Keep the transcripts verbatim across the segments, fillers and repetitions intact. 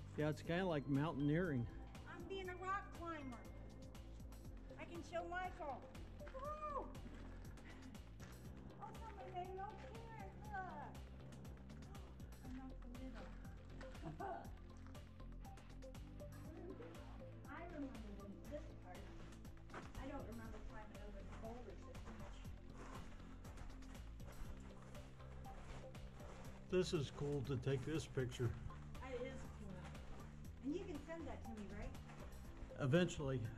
Yeah, it's kind of like mountaineering. I'm being a rock climber. I can show Michael. Woo! Oh, somebody made no parents. Look. I'm not the middle. I remember this part. I don't remember climbing over the boulders as much. This is cool to take this picture. It is cool. And you can send that to me, right? Eventually. Be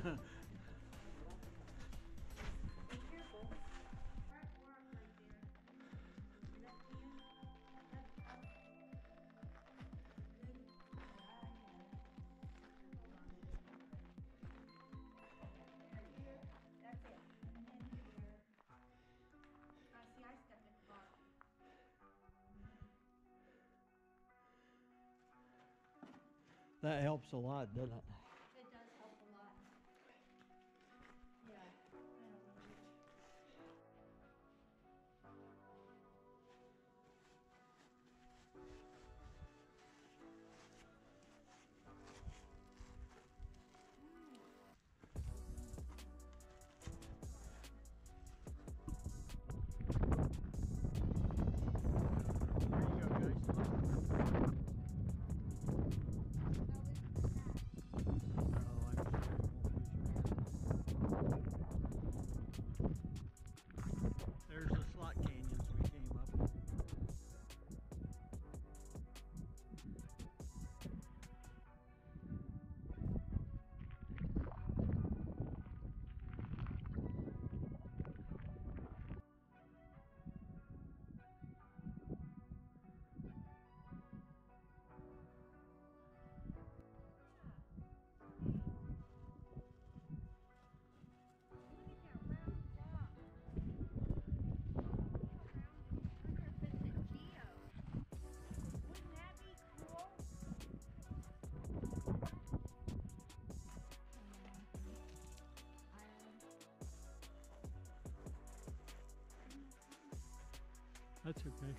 careful. Right rock right there. Is that you? That's up. Good. Ah, yeah. Here. That's it. And then here. Ah, see, I stepped at the bottom. That helps a lot, doesn't it? It does help a lot. Yeah. I don't know. There you go, guys. Oh, I'm sure it won't lose your hand. There's the slot canyons we came up. That's okay.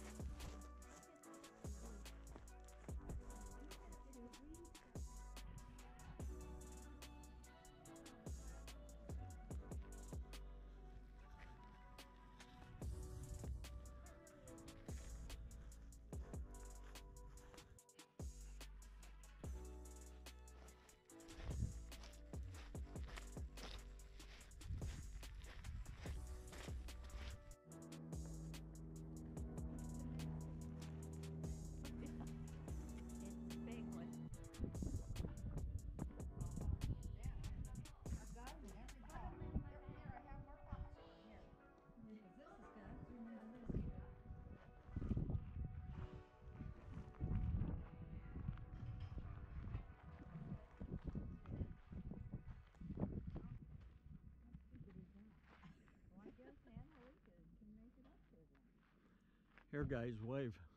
Here, guys, wave.